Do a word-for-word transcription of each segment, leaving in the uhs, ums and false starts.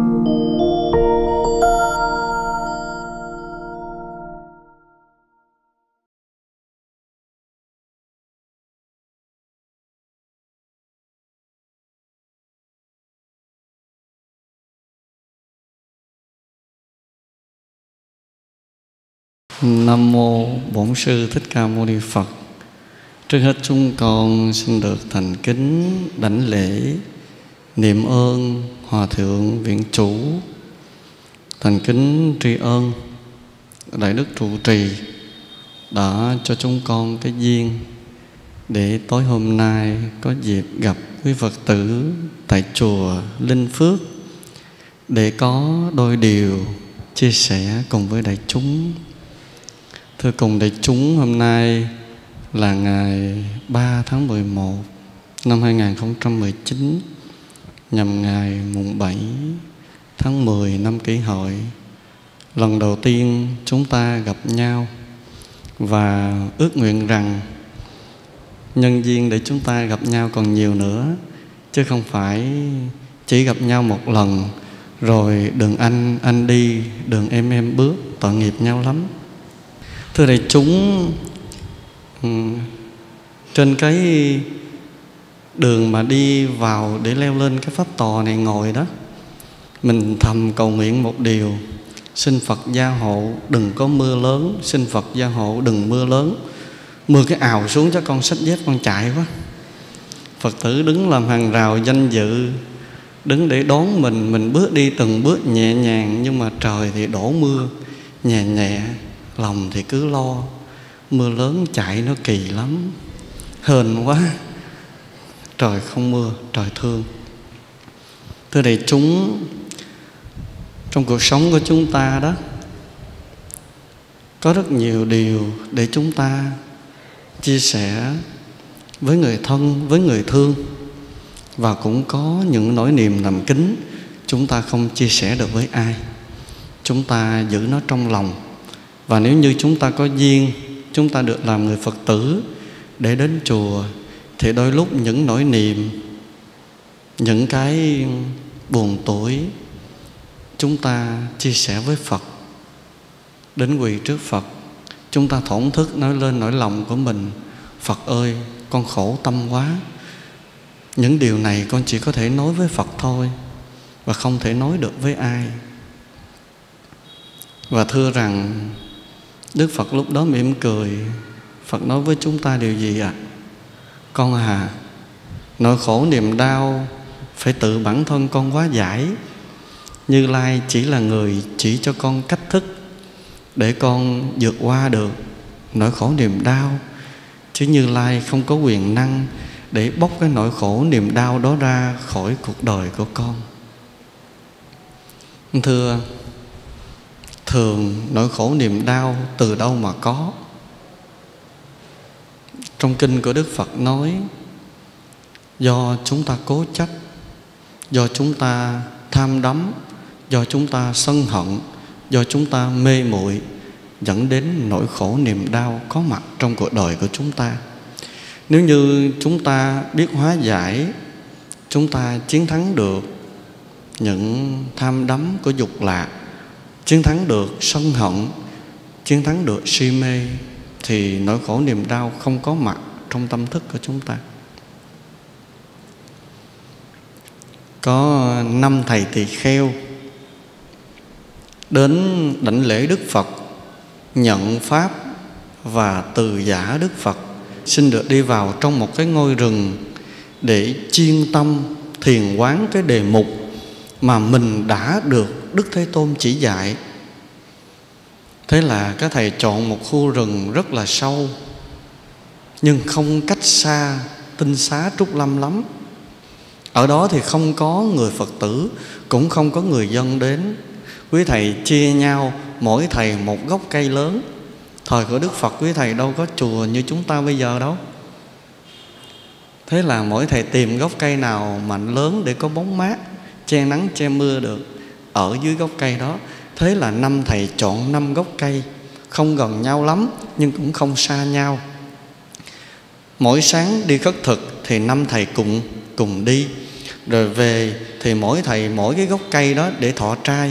Nam mô Bổn Sư Thích Ca Mâu Ni Phật. Trước hết chúng con xin được thành kính đảnh lễ niệm ơn Hòa Thượng Viện Chủ, thành kính tri ân Đại Đức Trụ Trì đã cho chúng con cái duyên để tối hôm nay có dịp gặp quý Phật tử tại chùa Linh Phước để có đôi điều chia sẻ cùng với đại chúng. Thưa cùng đại chúng, hôm nay là ngày ba tháng mười một năm hai nghìn không trăm mười chín, nhằm ngày mùng bảy tháng mười năm Kỷ Hợi. Lần đầu tiên chúng ta gặp nhau và ước nguyện rằng nhân duyên để chúng ta gặp nhau còn nhiều nữa, chứ không phải chỉ gặp nhau một lần rồi đường anh anh đi, đường em em bước, tội nghiệp nhau lắm. Thưa đại chúng, trên cái đường mà đi vào để leo lên cái pháp tòa này ngồi đó, mình thầm cầu nguyện một điều: xin Phật gia hộ đừng có mưa lớn, xin Phật gia hộ đừng mưa lớn. Mưa cái ào xuống cho con xách dép con chạy quá. Phật tử đứng làm hàng rào danh dự, đứng để đón mình, mình bước đi từng bước nhẹ nhàng, nhưng mà trời thì đổ mưa nhẹ nhẹ, lòng thì cứ lo. Mưa lớn chạy nó kỳ lắm, hên quá. Trời không mưa, trời thương. Thưa đại chúng, trong cuộc sống của chúng ta đó, có rất nhiều điều để chúng ta chia sẻ với người thân, với người thương. Và cũng có những nỗi niềm nằm kín chúng ta không chia sẻ được với ai, chúng ta giữ nó trong lòng. Và nếu như chúng ta có duyên, chúng ta được làm người Phật tử để đến chùa, thì đôi lúc những nỗi niềm, những cái buồn tuổi, chúng ta chia sẻ với Phật. Đến quỳ trước Phật, chúng ta thổn thức nói lên nỗi lòng của mình: Phật ơi, con khổ tâm quá. Những điều này con chỉ có thể nói với Phật thôi, và không thể nói được với ai. Và thưa rằng Đức Phật lúc đó mỉm cười. Phật nói với chúng ta điều gì ạ? À? Con à, nỗi khổ niềm đau phải tự bản thân con hóa giải. Như Lai chỉ là người chỉ cho con cách thức để con vượt qua được nỗi khổ niềm đau, chứ Như Lai không có quyền năng để bóc cái nỗi khổ niềm đau đó ra khỏi cuộc đời của con. Thưa, thường nỗi khổ niềm đau từ đâu mà có? Trong kinh của Đức Phật nói: do chúng ta cố chấp, do chúng ta tham đắm, do chúng ta sân hận, do chúng ta mê muội, dẫn đến nỗi khổ niềm đau có mặt trong cuộc đời của chúng ta. Nếu như chúng ta biết hóa giải, chúng ta chiến thắng được những tham đắm của dục lạc, chiến thắng được sân hận, chiến thắng được si mê, thì nỗi khổ niềm đau không có mặt trong tâm thức của chúng ta. Có năm thầy tỳ kheo đến đảnh lễ Đức Phật, nhận pháp và từ giả Đức Phật, xin được đi vào trong một cái ngôi rừng để chuyên tâm thiền quán cái đề mục mà mình đã được Đức Thế Tôn chỉ dạy. Thế là các thầy chọn một khu rừng rất là sâu, nhưng không cách xa Tinh Xá Trúc Lâm lắm. Ở đó thì không có người Phật tử, cũng không có người dân đến. Quý thầy chia nhau, mỗi thầy một gốc cây lớn. Thời của Đức Phật quý thầy đâu có chùa như chúng ta bây giờ đâu. Thế là mỗi thầy tìm gốc cây nào mạnh lớn để có bóng mát, che nắng che mưa được, ở dưới gốc cây đó. Thế là năm thầy chọn năm gốc cây, không gần nhau lắm nhưng cũng không xa nhau. Mỗi sáng đi khất thực thì năm thầy cùng cùng đi. Rồi về thì mỗi thầy mỗi cái gốc cây đó để thọ trai.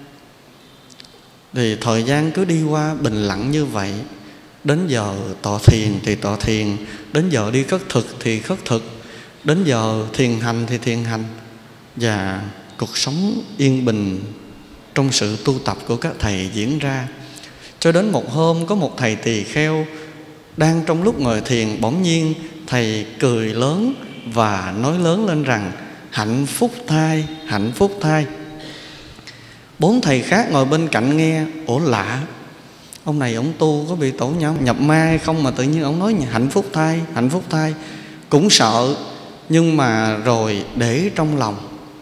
Thì thời gian cứ đi qua bình lặng như vậy. Đến giờ tọa thiền thì tọa thiền, đến giờ đi khất thực thì khất thực, đến giờ thiền hành thì thiền hành. Và cuộc sống yên bình trong sự tu tập của các thầy diễn ra. Cho đến một hôm có một thầy tỳ kheo đang trong lúc ngồi thiền, bỗng nhiên thầy cười lớn và nói lớn lên rằng: hạnh phúc thai, hạnh phúc thai. Bốn thầy khác ngồi bên cạnh nghe, ủa lạ, ông này ông tu có bị tổ nhau nhập ma hay không mà tự nhiên ông nói hạnh phúc thai, hạnh phúc thai. Cũng sợ, nhưng mà rồi để trong lòng.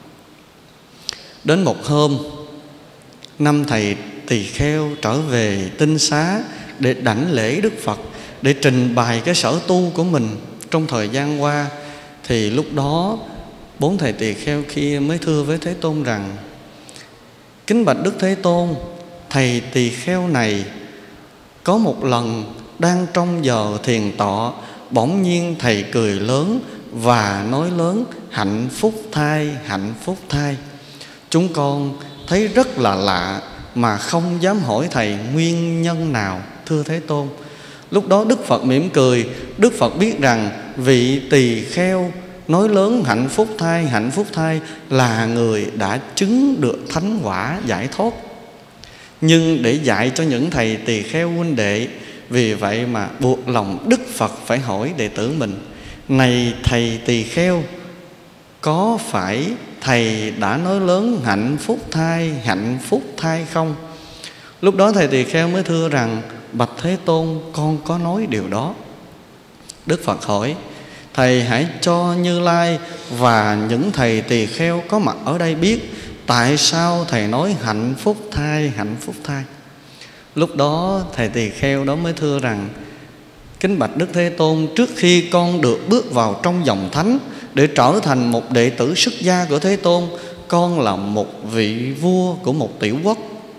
Đến một hôm, năm thầy tỳ kheo trở về tinh xá để đảnh lễ Đức Phật, để trình bày cái sở tu của mình trong thời gian qua. Thì lúc đó bốn thầy tỳ kheo kia mới thưa với Thế Tôn rằng: kính bạch Đức Thế Tôn, thầy tỳ kheo này có một lần đang trong giờ thiền tọa, bỗng nhiên thầy cười lớn và nói lớn: hạnh phúc thai, hạnh phúc thai. Chúng con thấy rất là lạ mà không dám hỏi thầy nguyên nhân nào, thưa Thế Tôn. Lúc đó Đức Phật mỉm cười. Đức Phật biết rằng vị tỳ kheo nói lớn hạnh phúc thai, hạnh phúc thai là người đã chứng được thánh quả giải thoát. Nhưng để dạy cho những thầy tỳ kheo huynh đệ, vì vậy mà buộc lòng Đức Phật phải hỏi đệ tử mình: này thầy tỳ kheo, có phải thầy đã nói lớn hạnh phúc thai, hạnh phúc thai không? Lúc đó thầy tỳ kheo mới thưa rằng: bạch Thế Tôn, con có nói điều đó. Đức Phật hỏi: thầy hãy cho Như Lai và những thầy tỳ kheo có mặt ở đây biết tại sao thầy nói hạnh phúc thai, hạnh phúc thai. Lúc đó thầy tỳ kheo đó mới thưa rằng: kính bạch Đức Thế Tôn, trước khi con được bước vào trong dòng thánh để trở thành một đệ tử xuất gia của Thế Tôn, con là một vị vua của một tiểu quốc.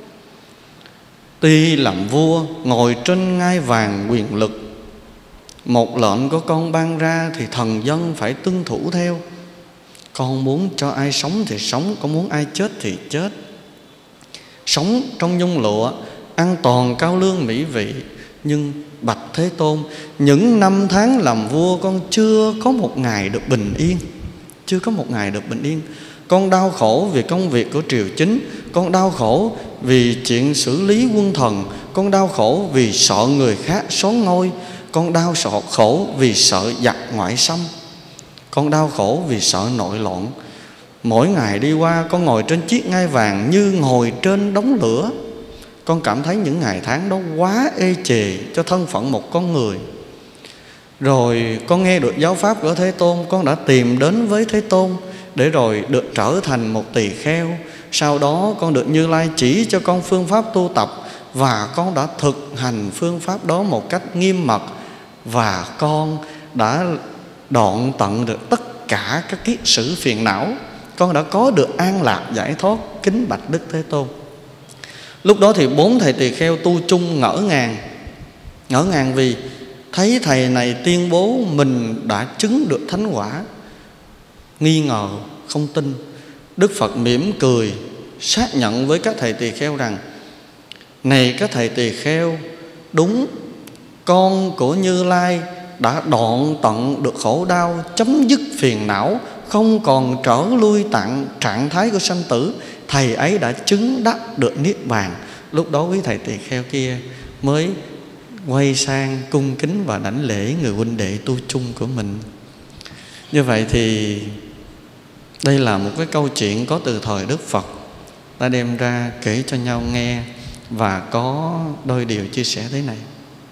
Tuy làm vua, ngồi trên ngai vàng quyền lực, một lệnh của con ban ra thì thần dân phải tuân thủ theo. Con muốn cho ai sống thì sống, con muốn ai chết thì chết. Sống trong nhung lụa, ăn toàn cao lương mỹ vị. Nhưng bạch Thế Tôn, những năm tháng làm vua con chưa có một ngày được bình yên. Chưa có một ngày được bình yên. Con đau khổ vì công việc của triều chính, con đau khổ vì chuyện xử lý quân thần, con đau khổ vì sợ người khác soán ngôi, con đau sợ khổ vì sợ giặc ngoại xâm, con đau khổ vì sợ nội loạn. Mỗi ngày đi qua, con ngồi trên chiếc ngai vàng như ngồi trên đống lửa. Con cảm thấy những ngày tháng đó quá ê chề cho thân phận một con người. Rồi con nghe được giáo pháp của Thế Tôn, con đã tìm đến với Thế Tôn để rồi được trở thành một tỳ kheo. Sau đó con được Như Lai chỉ cho con phương pháp tu tập, và con đã thực hành phương pháp đó một cách nghiêm mật, và con đã đoạn tận được tất cả các kiết sử phiền não. Con đã có được an lạc giải thoát, kính bạch Đức Thế Tôn. Lúc đó thì bốn thầy tỳ kheo tu chung ngỡ ngàng. Ngỡ ngàng vì thấy thầy này tuyên bố mình đã chứng được thánh quả, nghi ngờ, không tin. Đức Phật mỉm cười xác nhận với các thầy tỳ kheo rằng: này các thầy tỳ kheo, đúng, con của Như Lai đã đoạn tận được khổ đau, chấm dứt phiền não, không còn trở lui tạng trạng thái của sanh tử. Thầy ấy đã chứng đắc được niết bàn. Lúc đó quý thầy tỳ kheo kia mới quay sang cung kính và đảnh lễ người huynh đệ tu chung của mình. Như vậy thì đây là một cái câu chuyện có từ thời Đức Phật, ta đem ra kể cho nhau nghe, và có đôi điều chia sẻ thế này.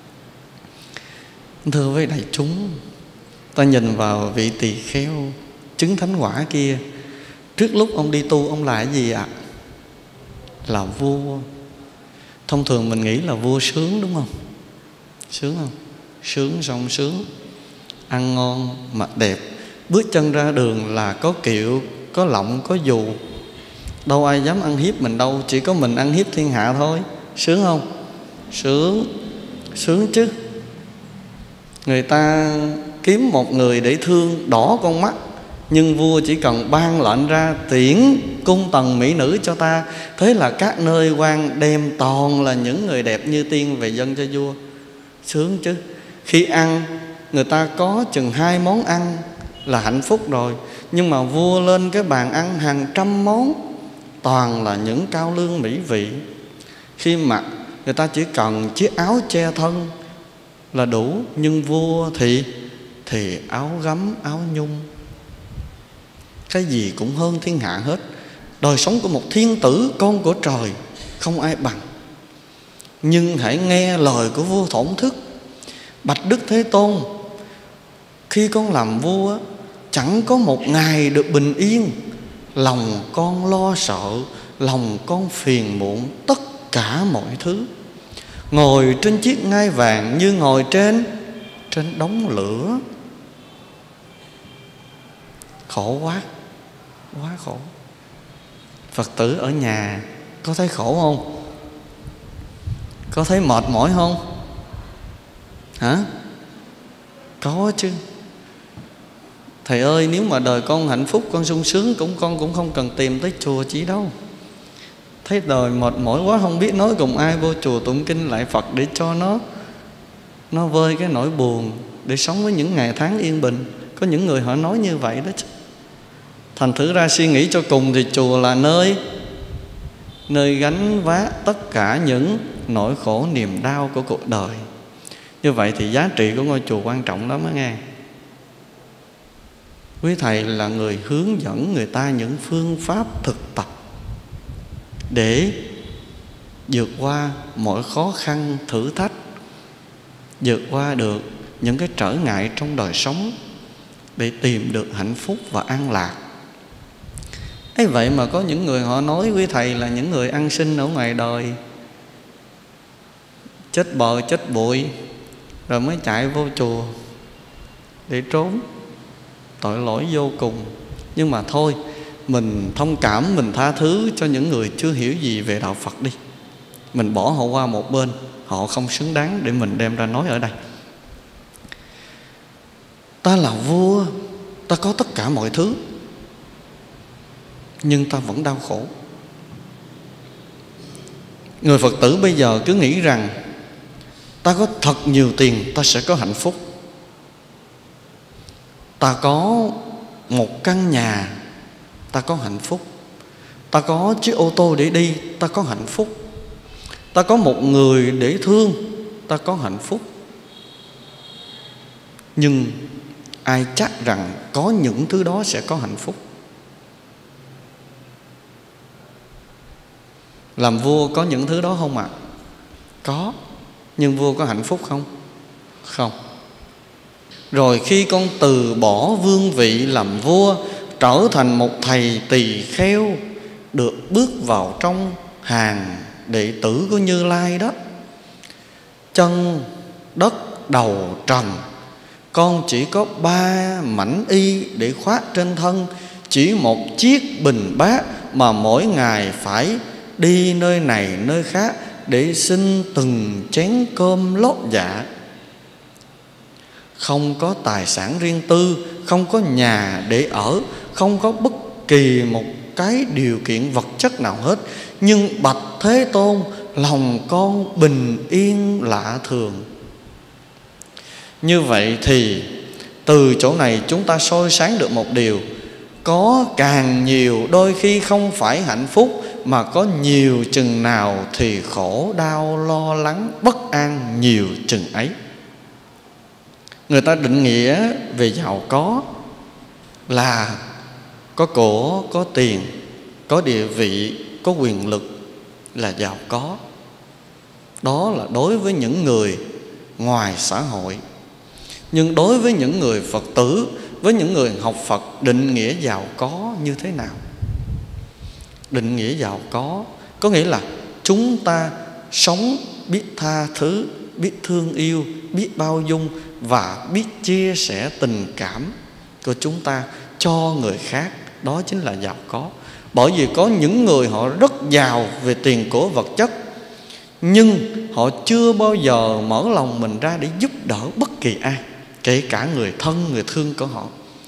Thưa với đại chúng, ta nhìn vào vị tỳ kheo chứng thánh quả kia. Trước lúc ông đi tu, ông là cái gì ạ? À? Là vua. Thông thường mình nghĩ là vua sướng, đúng không? Sướng không? Sướng xong sướng, ăn ngon, mặc đẹp, bước chân ra đường là có kiệu, có lọng, có dù. Đâu ai dám ăn hiếp mình đâu, chỉ có mình ăn hiếp thiên hạ thôi. Sướng không? Sướng, sướng chứ. Người ta kiếm một người để thương, đỏ con mắt, nhưng vua chỉ cần ban lệnh ra tuyển cung tần mỹ nữ cho ta, thế là các nơi quan đem toàn là những người đẹp như tiên về dâng cho vua. Sướng chứ. Khi ăn người ta có chừng hai món ăn là hạnh phúc rồi, nhưng mà vua lên cái bàn ăn hàng trăm món, toàn là những cao lương mỹ vị. Khi mặc người ta chỉ cần chiếc áo che thân là đủ, nhưng vua thì thì áo gấm, áo nhung, cái gì cũng hơn thiên hạ hết. Đời sống của một thiên tử con của trời không ai bằng. Nhưng hãy nghe lời của vua Thổn Thức: bạch Đức Thế Tôn, khi con làm vua chẳng có một ngày được bình yên. Lòng con lo sợ, lòng con phiền muộn tất cả mọi thứ. Ngồi trên chiếc ngai vàng như ngồi trên trên đống lửa. Khổ quá, quá khổ. Phật tử ở nhà có thấy khổ không? Có thấy mệt mỏi không? Hả? Có chứ. Thầy ơi, nếu mà đời con hạnh phúc, con sung sướng, cũng con cũng không cần tìm tới chùa chỉ đâu. Thấy đời mệt mỏi quá không biết nói cùng ai, vô chùa tụng kinh lại Phật để cho nó Nó vơi cái nỗi buồn, để sống với những ngày tháng yên bình. Có những người họ nói như vậy đó chứ. Thành thử ra suy nghĩ cho cùng thì chùa là nơi Nơi gánh vác tất cả những nỗi khổ niềm đau của cuộc đời. Như vậy thì giá trị của ngôi chùa quan trọng lắm đó nghe. Quý thầy là người hướng dẫn người ta những phương pháp thực tập để vượt qua mọi khó khăn, thử thách, vượt qua được những cái trở ngại trong đời sống, để tìm được hạnh phúc và an lạc. ấy vậy mà có những người họ nói quý thầy là những người ăn xin ở ngoài đời, chết bờ chết bụi, rồi mới chạy vô chùa để trốn. Tội lỗi vô cùng. Nhưng mà thôi, mình thông cảm, mình tha thứ cho những người chưa hiểu gì về đạo Phật đi. Mình bỏ họ qua một bên, họ không xứng đáng để mình đem ra nói ở đây. Ta là vua, ta có tất cả mọi thứ, nhưng ta vẫn đau khổ. Người Phật tử bây giờ cứ nghĩ rằng ta có thật nhiều tiền ta sẽ có hạnh phúc. Ta có một căn nhà ta có hạnh phúc. Ta có chiếc ô tô để đi ta có hạnh phúc. Ta có một người để thương ta có hạnh phúc. Nhưng ai chắc rằng có những thứ đó sẽ có hạnh phúc? Làm vua có những thứ đó không ạ? À? Có. Nhưng vua có hạnh phúc không? Không. Rồi khi con từ bỏ vương vị làm vua, trở thành một thầy tỳ kheo, được bước vào trong hàng đệ tử của Như Lai đó, chân đất đầu trần, con chỉ có ba mảnh y để khoác trên thân, chỉ một chiếc bình bát mà mỗi ngày phải đi nơi này nơi khác để xin từng chén cơm lót dạ. Không có tài sản riêng tư, không có nhà để ở, không có bất kỳ một cái điều kiện vật chất nào hết. Nhưng bạch Thế Tôn, lòng con bình yên lạ thường. Như vậy thì từ chỗ này chúng ta soi sáng được một điều: có càng nhiều đôi khi không phải hạnh phúc, mà có nhiều chừng nào thì khổ đau lo lắng bất an nhiều chừng ấy. Người ta định nghĩa về giàu có là có của, có tiền, có địa vị, có quyền lực là giàu có. Đó là đối với những người ngoài xã hội. Nhưng đối với những người Phật tử, với những người học Phật, định nghĩa giàu có như thế nào? Định nghĩa giàu có có nghĩa là chúng ta sống biết tha thứ, biết thương yêu, biết bao dung và biết chia sẻ tình cảm của chúng ta cho người khác. Đó chính là giàu có. Bởi vì có những người họ rất giàu về tiền của vật chất, nhưng họ chưa bao giờ mở lòng mình ra để giúp đỡ bất kỳ ai, kể cả người thân, người thương của họ.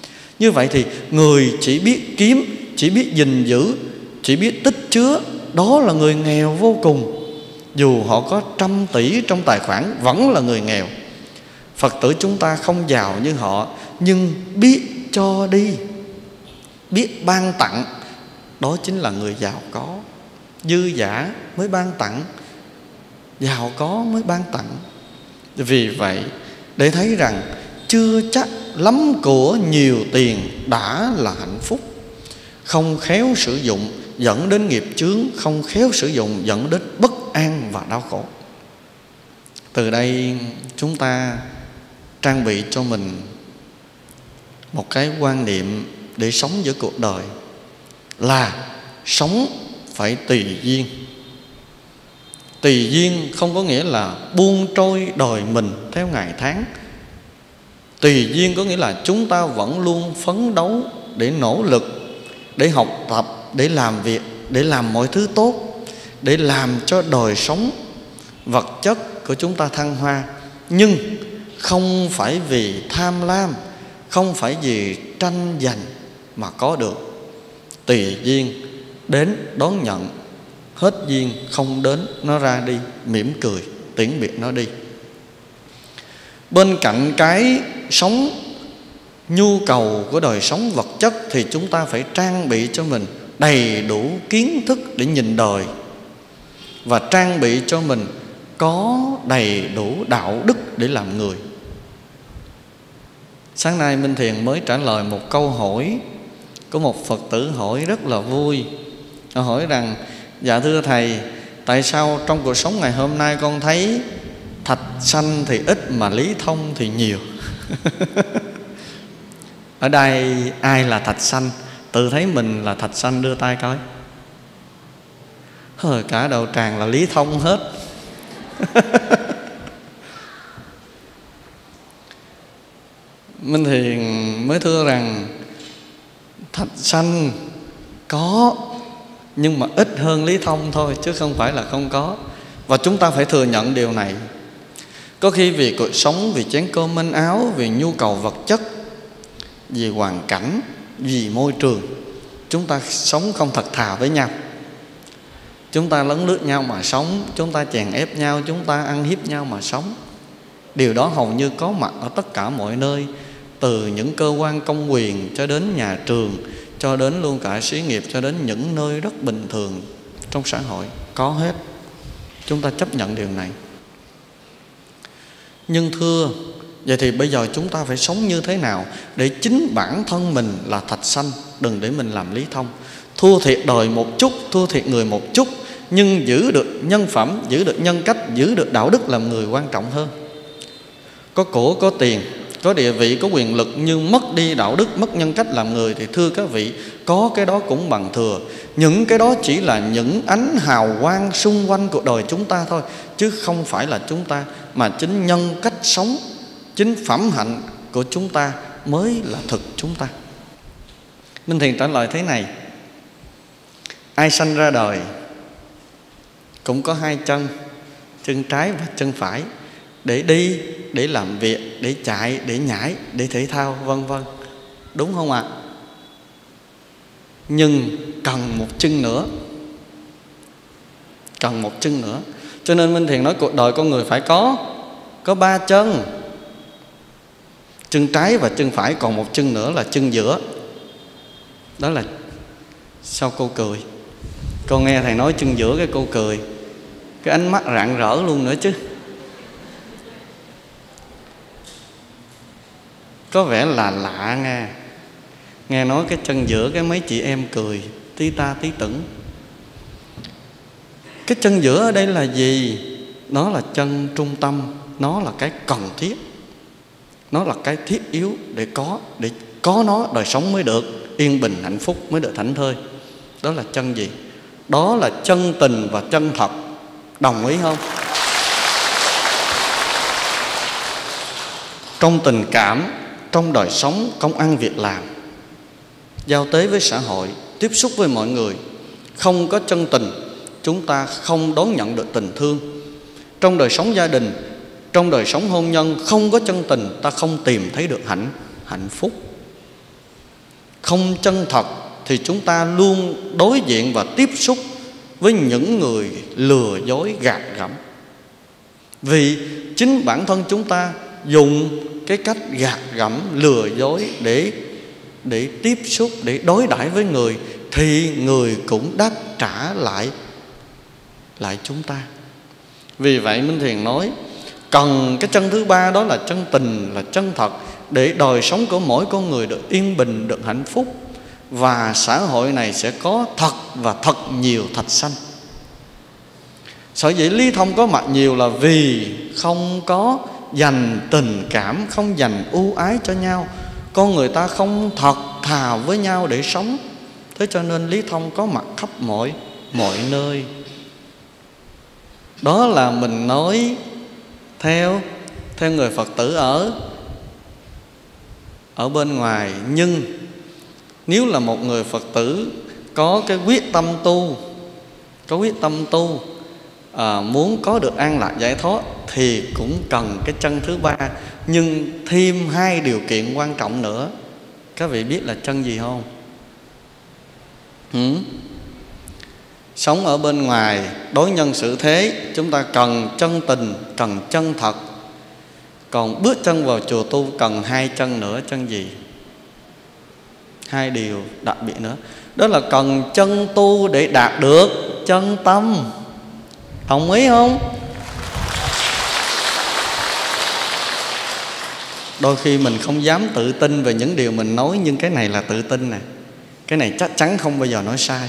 Như vậy thì người chỉ biết kiếm, chỉ biết gìn giữ, chỉ biết tích chứa, đó là người nghèo vô cùng. Dù họ có trăm tỷ trong tài khoản vẫn là người nghèo. Phật tử chúng ta không giàu như họ, nhưng biết cho đi, biết ban tặng, đó chính là người giàu có. Dư dả mới ban tặng, giàu có mới ban tặng. Vì vậy để thấy rằng chưa chắc lắm của nhiều tiền đã là hạnh phúc. Không khéo sử dụng dẫn đến nghiệp chướng, không khéo sử dụng dẫn đến bất an và đau khổ. Từ đây chúng ta trang bị cho mình một cái quan niệm để sống giữa cuộc đời là sống phải tùy duyên. Tùy duyên không có nghĩa là buông trôi đời mình theo ngày tháng. Tùy duyên có nghĩa là chúng ta vẫn luôn phấn đấu để nỗ lực, để học tập, để làm việc, để làm mọi thứ tốt, để làm cho đời sống vật chất của chúng ta thăng hoa. Nhưng không phải vì tham lam, không phải vì tranh giành mà có được. Tùy duyên đến đón nhận, hết duyên không đến nó ra đi, mỉm cười tiễn biệt nó đi. Bên cạnh cái sống nhu cầu của đời sống vật chất thì chúng ta phải trang bị cho mình đầy đủ kiến thức để nhìn đời, và trang bị cho mình có đầy đủ đạo đức để làm người. Sáng nay Minh Thiền mới trả lời một câu hỏi của một Phật tử hỏi rất là vui. Họ hỏi rằng: dạ thưa Thầy, tại sao trong cuộc sống ngày hôm nay con thấy thạch sanh thì ít mà lý thông thì nhiều? Ở đây ai là thạch sanh? Tự thấy mình là thạch sanh đưa tay coi. Hơi cả đầu tràng là lý thông hết. Minh Thiền mới thưa rằng thạch sanh có, nhưng mà ít hơn lý thông thôi, chứ không phải là không có. Và chúng ta phải thừa nhận điều này. Có khi vì cuộc sống, vì chén cơm manh áo, vì nhu cầu vật chất, vì hoàn cảnh, vì môi trường, chúng ta sống không thật thà với nhau. Chúng ta lấn lướt nhau mà sống, chúng ta chèn ép nhau, chúng ta ăn hiếp nhau mà sống. Điều đó hầu như có mặt ở tất cả mọi nơi, từ những cơ quan công quyền cho đến nhà trường, cho đến luôn cả xí nghiệp, cho đến những nơi rất bình thường trong xã hội, có hết. Chúng ta chấp nhận điều này. Nhưng thưa, vậy thì bây giờ chúng ta phải sống như thế nào để chính bản thân mình là thạch sanh, đừng để mình làm lý thông. Thua thiệt đời một chút, thua thiệt người một chút, nhưng giữ được nhân phẩm, giữ được nhân cách, giữ được đạo đức làm người quan trọng hơn. Có của, có tiền, có địa vị, có quyền lực, nhưng mất đi đạo đức, mất nhân cách làm người thì thưa các vị, có cái đó cũng bằng thừa. Những cái đó chỉ là những ánh hào quang xung quanh cuộc đời chúng ta thôi, chứ không phải là chúng ta. Mà chính nhân cách sống, chính phẩm hạnh của chúng ta mới là thực chúng ta. Minh Thiền trả lời thế này: ai sanh ra đời cũng có hai chân, chân trái và chân phải, để đi, để làm việc, để chạy, để nhảy, để thể thao, vân vân. Đúng không ạ? Nhưng cần một chân nữa, cần một chân nữa. Cho nên Minh Thiền nói cuộc đời con người phải có có ba chân, chân trái và chân phải, còn một chân nữa là chân giữa. Đó là sao cô cười? Con nghe Thầy nói chân giữa cái cô cười, cái ánh mắt rạng rỡ luôn nữa chứ. Có vẻ là lạ nghe. Nghe nói cái chân giữa cái mấy chị em cười tí ta tí tửng. Cái chân giữa ở đây là gì? Nó là chân trung tâm, nó là cái cần thiết, nó là cái thiết yếu để có, để có nó đời sống mới được yên bình hạnh phúc, mới được thảnh thơi. Đó là chân gì? Đó là chân tình và chân thật. Đồng ý không? Trong tình cảm, trong đời sống, công ăn việc làm, giao tế với xã hội, tiếp xúc với mọi người, không có chân tình, chúng ta không đón nhận được tình thương. Trong đời sống gia đình, trong đời sống hôn nhân, không có chân tình, ta không tìm thấy được hạnh hạnh phúc. không chân thật thì chúng ta luôn đối diện và tiếp xúc với những người lừa dối gạt gẫm. Vì chính bản thân chúng ta dùng cái cách gạt gẫm, lừa dối để để tiếp xúc, để đối đãi với người, thì người cũng đáp trả lại lại chúng ta. Vì vậy Minh Thiền nói cần cái chân thứ ba, đó là chân tình, là chân thật, để đời sống của mỗi con người được yên bình, được hạnh phúc, và xã hội này sẽ có thật và thật nhiều thạch xanh. Sở dĩ Lý Thông có mặt nhiều là vì không có dành tình cảm, không dành ưu ái cho nhau. Con người ta không thật thà với nhau để sống. Thế cho nên Lý Thông có mặt khắp mọi mọi nơi. Đó là mình nói theo theo người Phật tử ở ở bên ngoài. Nhưng nếu là một người Phật tử có cái quyết tâm tu, có quyết tâm tu à, muốn có được an lạc giải thoát, thì cũng cần cái chân thứ ba. Nhưng thêm hai điều kiện quan trọng nữa. Các vị biết là chân gì không? Ừ? Sống ở bên ngoài, đối nhân xử thế, chúng ta cần chân tình, cần chân thật. Còn bước chân vào chùa tu cần hai chân nữa. Chân gì? Hai điều đặc biệt nữa. Đó là cần chân tu để đạt được chân tâm. Đồng ý không? Đôi khi mình không dám tự tin về những điều mình nói, nhưng cái này là tự tin nè. Cái này chắc chắn không bao giờ nói sai.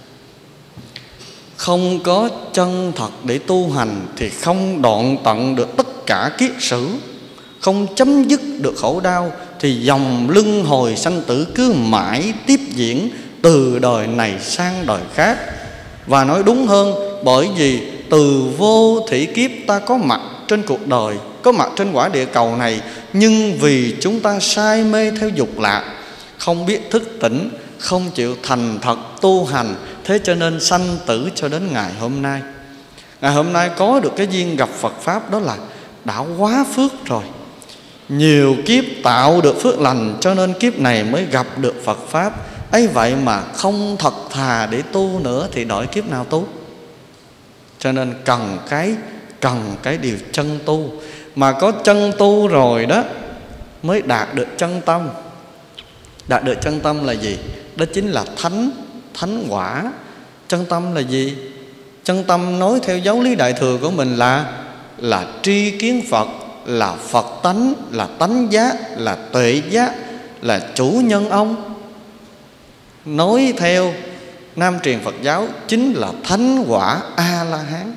Không có chân thật để tu hành thì không đoạn tận được tất cả kiết sử, không chấm dứt được khổ đau, thì dòng luân hồi sanh tử cứ mãi tiếp diễn từ đời này sang đời khác. Và nói đúng hơn, bởi vì từ vô thủy kiếp ta có mặt trên cuộc đời, có mặt trên quả địa cầu này, nhưng vì chúng ta say mê theo dục lạc, không biết thức tỉnh, không chịu thành thật tu hành, thế cho nên sanh tử cho đến ngày hôm nay. Ngày hôm nay có được cái duyên gặp Phật Pháp, đó là đã quá phước rồi. Nhiều kiếp tạo được phước lành, cho nên kiếp này mới gặp được Phật Pháp. Ấy vậy mà không thật thà để tu nữa, thì đợi kiếp nào tu? Cho nên cần cái cần cái điều chân tu. Mà có chân tu rồi đó mới đạt được chân tâm. Đạt được chân tâm là gì? Đó chính là thánh thánh quả. Chân tâm là gì? Chân tâm nói theo giáo lý Đại Thừa của mình là là tri kiến Phật, là Phật tánh, là tánh giác, là tuệ giác, là chủ nhân ông. Nói theo Nam truyền Phật giáo chính là thánh quả A-la-hán.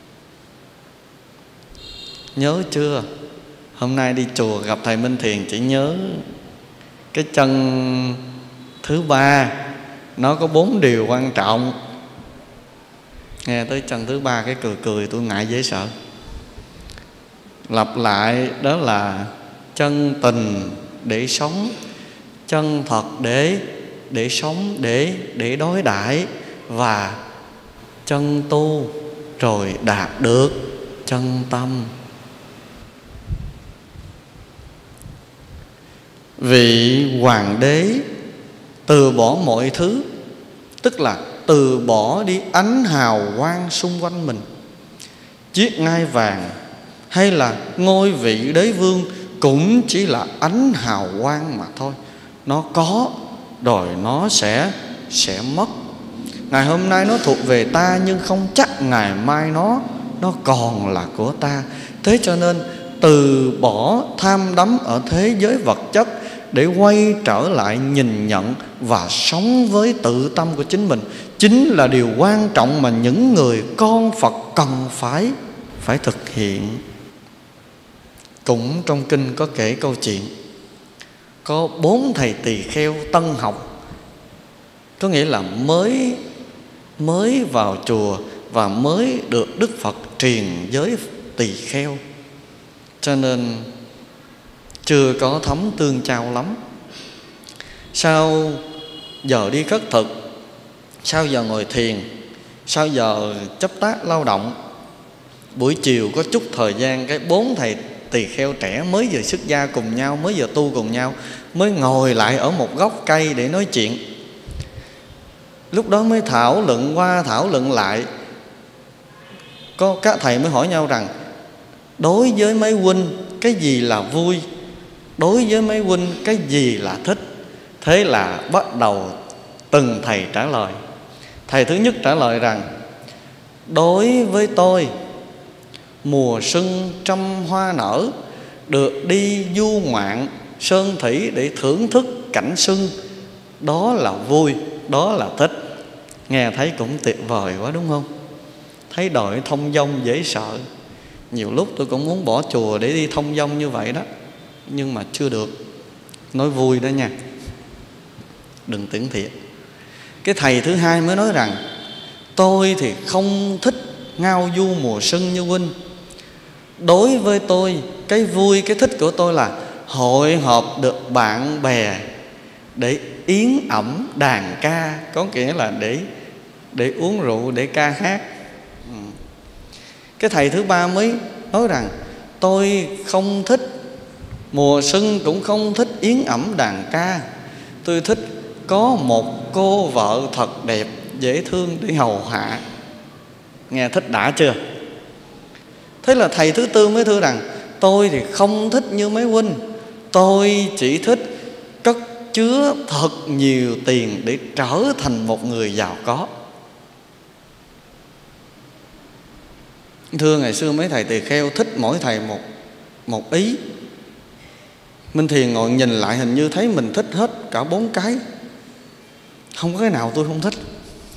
Nhớ chưa? Hôm nay đi chùa gặp thầy Minh Thiền chỉ nhớ cái chân thứ ba. Nó có bốn điều quan trọng. Nghe tới chân thứ ba cái cười cười tôi ngại dễ sợ. Lặp lại, đó là chân tình để sống, chân thật để để sống, để để đối đãi, và chân tu rồi đạt được chân tâm. Vị hoàng đế từ bỏ mọi thứ, tức là từ bỏ đi ánh hào quang xung quanh mình. Chiếc ngai vàng hay là ngôi vị đế vương cũng chỉ là ánh hào quang mà thôi. Nó có rồi nó sẽ sẽ mất. Ngày hôm nay nó thuộc về ta, nhưng không chắc ngày mai nó nó còn là của ta. Thế cho nên từ bỏ tham đắm ở thế giới vật chất để quay trở lại nhìn nhận và sống với tự tâm của chính mình, chính là điều quan trọng mà những người con Phật cần phải phải thực hiện. Cũng trong kinh có kể câu chuyện có bốn thầy tỳ kheo tân học, có nghĩa là mới mới vào chùa và mới được Đức Phật truyền giới tỳ kheo, cho nên chưa có thấm tương trao lắm. Sau giờ đi khất thực, sau giờ ngồi thiền, sau giờ chấp tác lao động, buổi chiều có chút thời gian, cái bốn thầy tỳ kheo trẻ mới vừa xuất gia cùng nhau, mới vừa tu cùng nhau, mới ngồi lại ở một gốc cây để nói chuyện. Lúc đó mới thảo luận qua thảo luận lại. Có các thầy mới hỏi nhau rằng đối với mấy huynh cái gì là vui, đối với mấy huynh cái gì là thích. Thế là bắt đầu từng thầy trả lời. Thầy thứ nhất trả lời rằng đối với tôi, mùa xuân trăm hoa nở, được đi du ngoạn sơn thủy để thưởng thức cảnh xuân, đó là vui, đó là thích. Nghe thấy cũng tuyệt vời quá đúng không? Thấy đòi thông dong dễ sợ. Nhiều lúc tôi cũng muốn bỏ chùa để đi thông dong như vậy đó, nhưng mà chưa được. Nói vui đó nha, đừng tưởng thiệt. Cái thầy thứ hai mới nói rằng tôi thì không thích ngao du mùa xuân như huynh. Đối với tôi, cái vui, cái thích của tôi là hội họp được bạn bè để yến ẩm đàn ca, có nghĩa là để để uống rượu, để ca hát. ừ. Cái thầy thứ ba mới nói rằng tôi không thích mùa xuân, cũng không thích yến ẩm đàn ca. Tôi thích có một cô vợ thật đẹp, dễ thương để hầu hạ. Nghe thích đã chưa? Thế là thầy thứ tư mới thưa rằng tôi thì không thích như mấy huynh, tôi chỉ thích cất chứa thật nhiều tiền để trở thành một người giàu có. Thưa, ngày xưa mấy thầy tỳ kheo thích mỗi thầy một, một ý. Minh Thiền ngồi nhìn lại hình như thấy mình thích hết cả bốn cái, không có cái nào tôi không thích.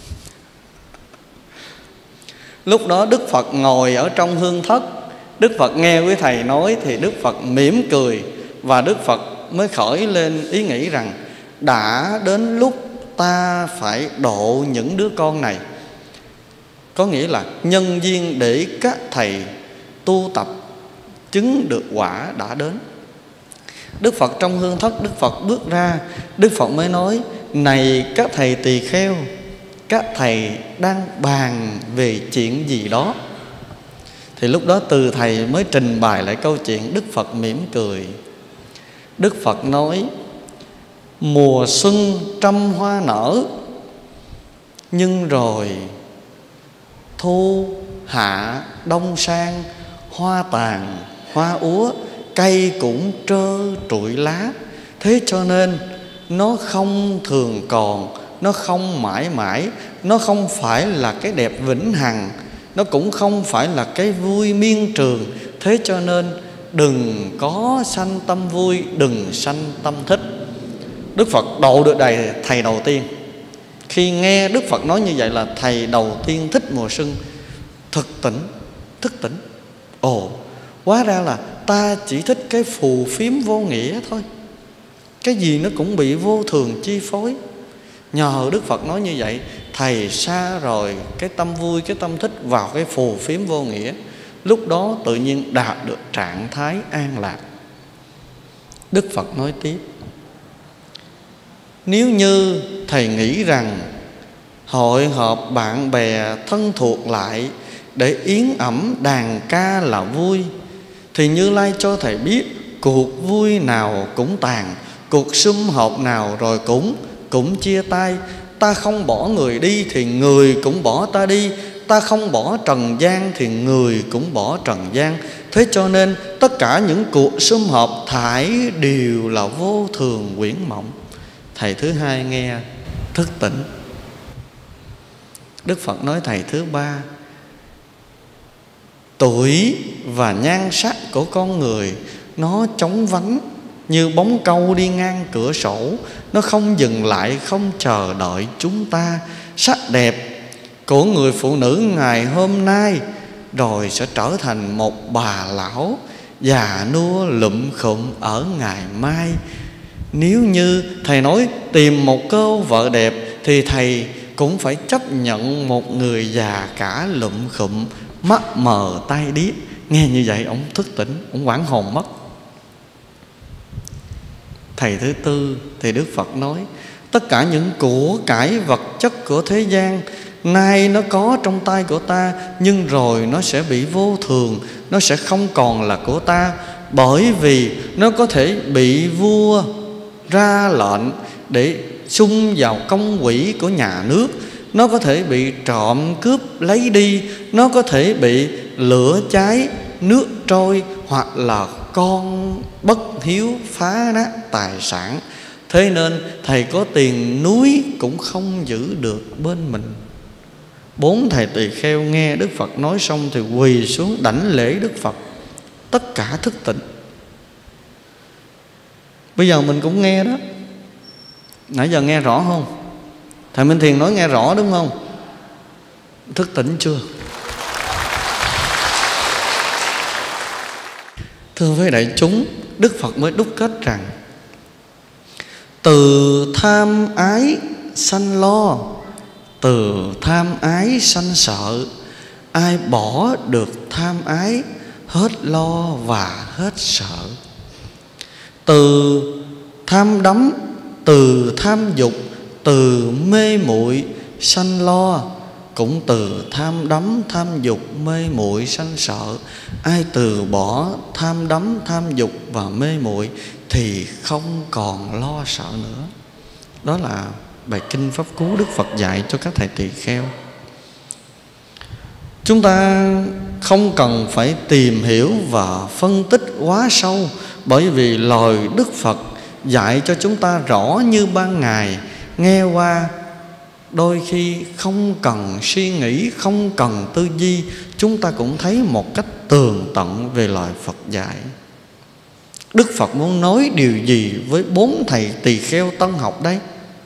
Lúc đó Đức Phật ngồi ở trong hương thất, Đức Phật nghe quý thầy nói thì Đức Phật mỉm cười, và Đức Phật mới khởi lên ý nghĩ rằng đã đến lúc ta phải độ những đứa con này. Có nghĩa là nhân duyên để các thầy tu tập chứng được quả đã đến. Đức Phật trong hương thất, Đức Phật bước ra, Đức Phật mới nói: này các thầy tỳ kheo, các thầy đang bàn về chuyện gì đó. Thì lúc đó từ thầy mới trình bày lại câu chuyện. Đức Phật mỉm cười. Đức Phật nói: mùa xuân trăm hoa nở, nhưng rồi thu hạ đông sang, hoa tàn hoa úa, cây cũng trơ trụi lá. Thế cho nên nó không thường còn, nó không mãi mãi, nó không phải là cái đẹp vĩnh hằng, nó cũng không phải là cái vui miên trường. Thế cho nên đừng có sanh tâm vui, đừng sanh tâm thích. Đức Phật độ được đầy thầy đầu tiên. Khi nghe Đức Phật nói như vậy là thầy đầu tiên thích mùa xuân thực tỉnh, thức tỉnh. Ồ, hóa ra là ta chỉ thích cái phù phiếm vô nghĩa thôi, cái gì nó cũng bị vô thường chi phối. Nhờ Đức Phật nói như vậy, thầy xa rồi cái tâm vui, cái tâm thích vào cái phù phiếm vô nghĩa. Lúc đó tự nhiên đạt được trạng thái an lạc. Đức Phật nói tiếp: nếu như thầy nghĩ rằng hội họp bạn bè thân thuộc lại để yến ẩm đàn ca là vui, thì Như Lai cho thầy biết cuộc vui nào cũng tàn, cuộc sum họp nào rồi cũng cũng chia tay. Ta không bỏ người đi thì người cũng bỏ ta đi, ta không bỏ trần gian thì người cũng bỏ trần gian. Thế cho nên tất cả những cuộc sum họp thải đều là vô thường quyển mộng. Thầy thứ hai nghe thức tỉnh. Đức Phật nói thầy thứ ba: tuổi và nhan sắc của con người nó chóng vánh như bóng câu đi ngang cửa sổ, nó không dừng lại, không chờ đợi chúng ta. Sắc đẹp của người phụ nữ ngày hôm nay rồi sẽ trở thành một bà lão già nua lụm khụm ở ngày mai. Nếu như thầy nói tìm một cô vợ đẹp thì thầy cũng phải chấp nhận một người già cả lụm khụm, mắt mờ tai điếc. Nghe như vậy ông thức tỉnh, ông hoảng hồn mất. Thầy thứ tư thì Đức Phật nói: tất cả những của cải vật chất của thế gian nay nó có trong tay của ta, nhưng rồi nó sẽ bị vô thường, nó sẽ không còn là của ta. bởi vì nó có thể bị vua ra lệnh để xung vào công quỹ của nhà nước, nó có thể bị trộm cướp lấy đi, nó có thể bị lửa cháy, nước trôi, hoặc là con bất hiếu phá nát tài sản. Thế nên thầy có tiền núi cũng không giữ được bên mình. Bốn thầy tỳ kheo nghe Đức Phật nói xong thì quỳ xuống đảnh lễ Đức Phật, tất cả thức tỉnh. Bây giờ mình cũng nghe đó. Nãy giờ nghe rõ không? Thầy Minh Thiền nói nghe rõ đúng không? Thức tỉnh chưa? Thưa với đại chúng, Đức Phật mới đúc kết rằng từ tham ái sanh lo, từ tham ái sanh sợ. Ai bỏ được tham ái, hết lo và hết sợ. Từ tham đắm, từ tham dục, từ mê muội sanh lo, cũng từ tham đắm, tham dục, mê muội sanh sợ. Ai từ bỏ tham đắm, tham dục và mê muội thì không còn lo sợ nữa. Đó là bài kinh Pháp Cú Đức Phật dạy cho các thầy tỳ kheo. Chúng ta không cần phải tìm hiểu và phân tích quá sâu, bởi vì lời Đức Phật dạy cho chúng ta rõ như ban ngày. Nghe qua đôi khi không cần suy nghĩ, không cần tư duy, chúng ta cũng thấy một cách tường tận về lời Phật dạy. Đức Phật muốn nói điều gì với bốn thầy tỳ kheo tân học đây?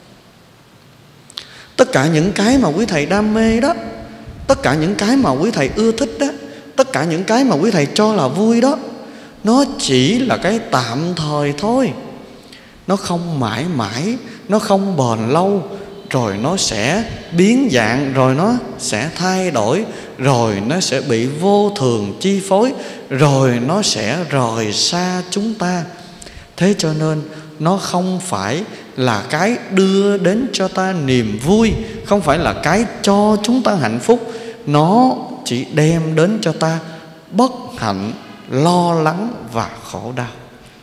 Tất cả những cái mà quý thầy đam mê đó, tất cả những cái mà quý thầy ưa thích đó, tất cả những cái mà quý thầy cho là vui đó, nó chỉ là cái tạm thời thôi. Nó không mãi mãi, nó không bền lâu, rồi nó sẽ biến dạng, rồi nó sẽ thay đổi, rồi nó sẽ bị vô thường chi phối, rồi nó sẽ rời xa chúng ta. Thế cho nên nó không phải là cái đưa đến cho ta niềm vui, không phải là cái cho chúng ta hạnh phúc. Nó chỉ đem đến cho ta bất hạnh, lo lắng và khổ đau.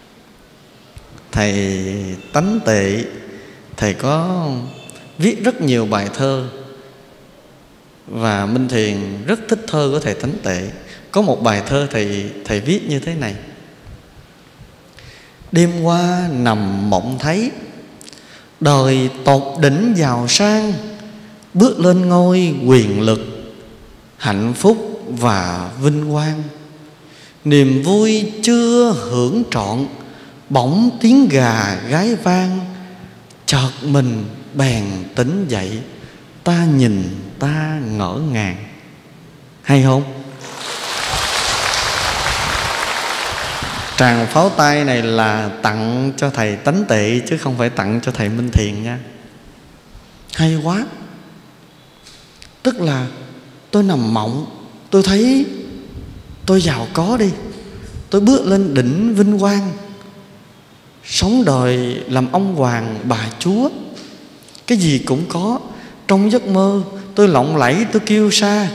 Thầy Tánh Tệ, thầy có viết rất nhiều bài thơ, và Minh Thiền rất thích thơ của thầy Tánh Tệ. Có một bài thơ thầy, thầy viết như thế này: đêm qua nằm mộng thấy, đời tột đỉnh giàu sang, bước lên ngôi quyền lực, hạnh phúc và vinh quang. Niềm vui chưa hưởng trọn, bỗng tiếng gà gáy vang. Chợt mình bèn tỉnh dậy, ta nhìn ta ngỡ ngàng. Hay không? Tràng pháo tay này là tặng cho thầy Tánh Tệ, chứ không phải tặng cho thầy Minh Thiền nha. Hay quá. Tức là tôi nằm mộng, tôi thấy tôi giàu có đi, tôi bước lên đỉnh vinh quang, sống đời làm ông hoàng bà chúa, cái gì cũng có. Trong giấc mơ tôi lộng lẫy, tôi kiêu sa,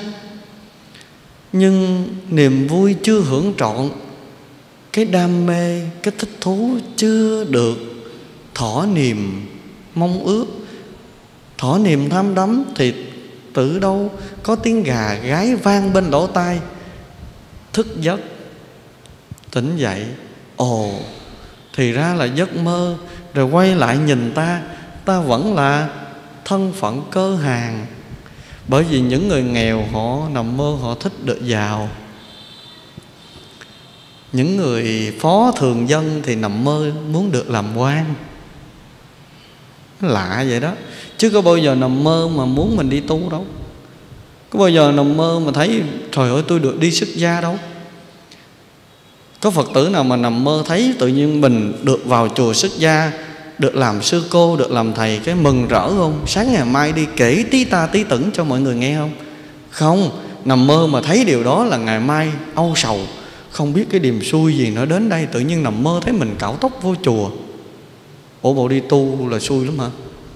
nhưng niềm vui chưa hưởng trọn, cái đam mê, cái thích thú chưa được thỏa niềm mong ước, thỏa niềm tham đắm, thì từ đâu có tiếng gà gáy vang bên lỗ tai. Thức giấc, tỉnh dậy, ồ, thì ra là giấc mơ. Rồi quay lại nhìn ta, ta vẫn là thân phận cơ hàng. Bởi vì những người nghèo họ nằm mơ họ thích được giàu, những người phó thường dân thì nằm mơ muốn được làm quan. Lạ vậy đó. Chứ có bao giờ nằm mơ mà muốn mình đi tu đâu. Có bao giờ nằm mơ mà thấy trời ơi tôi được đi xuất gia đâu. Có Phật tử nào mà nằm mơ thấy tự nhiên mình được vào chùa xuất gia, được làm sư cô, được làm thầy, cái mừng rỡ không? Sáng ngày mai đi kể tí ta tí tửng cho mọi người nghe không? Không. Nằm mơ mà thấy điều đó là ngày mai âu sầu, không biết cái điềm xui gì nữa đến đây. Tự nhiên nằm mơ thấy mình cạo tóc vô chùa. Ủa bộ đi tu là xui lắm hả?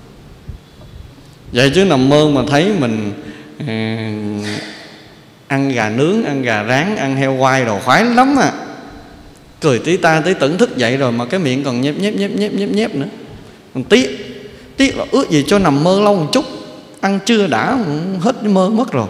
Vậy chứ nằm mơ mà thấy mình à, ăn gà nướng, ăn gà rán, ăn heo quay đồ khoái lắm à. Cười tí ta tí tửng thức dậy rồi mà cái miệng còn nhép nhép nhép nhép nhép nhép nữa. Còn tiếc, tiếc là ước gì cho nằm mơ lâu một chút, ăn trưa đã hết mơ mất rồi.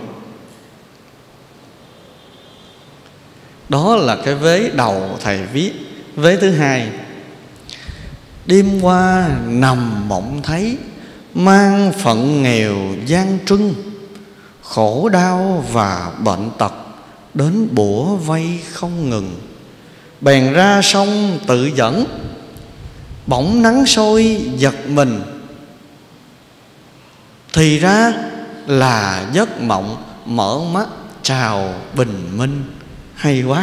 Đó là cái vế đầu thầy viết. Vế thứ hai: đêm qua nằm mộng thấy, mang phận nghèo gian trưng, khổ đau và bệnh tật đến bủa vây không ngừng. Bèn ra sông tự dẫn, bỗng nắng sôi giật mình, thì ra là giấc mộng, mở mắt chào bình minh. Hay quá.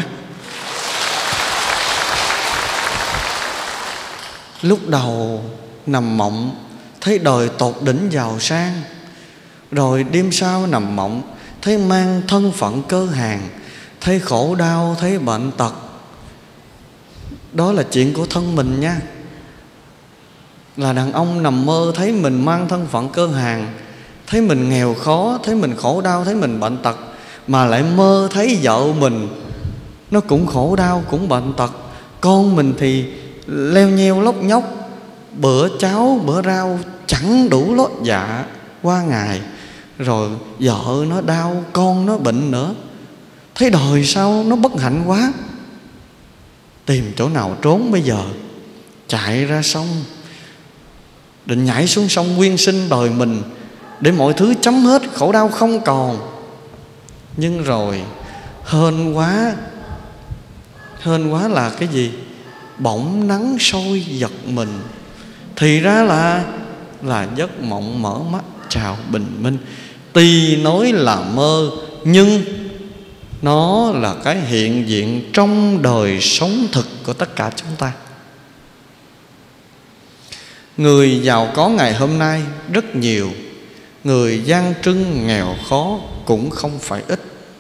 Lúc đầu nằm mộng thấy đời tột đỉnh giàu sang, rồi đêm sau nằm mộng thấy mang thân phận cơ hàn, thấy khổ đau, thấy bệnh tật. Đó là chuyện của thân mình nha. Là đàn ông nằm mơ thấy mình mang thân phận cơ hàn, thấy mình nghèo khó, thấy mình khổ đau, thấy mình bệnh tật, mà lại mơ thấy vợ mình nó cũng khổ đau, cũng bệnh tật. Con mình thì leo nheo lóc nhóc, bữa cháo bữa rau chẳng đủ lót dạ qua ngày. Rồi vợ nó đau, con nó bệnh nữa. Thấy đời sao nó bất hạnh quá. Tìm chỗ nào trốn bây giờ? Chạy ra sông, định nhảy xuống sông quyên sinh đời mình, để mọi thứ chấm hết, khổ đau không còn. Nhưng rồi hên quá. Hên quá là cái gì? Bỗng nắng sôi giật mình, thì ra là Là giấc mộng mở mắt chào bình minh. Tuy nói là mơ, nhưng nó là cái hiện diện trong đời sống thực của tất cả chúng ta. Người giàu có ngày hôm nay rất nhiều, người gian trưng nghèo khó cũng không phải ít.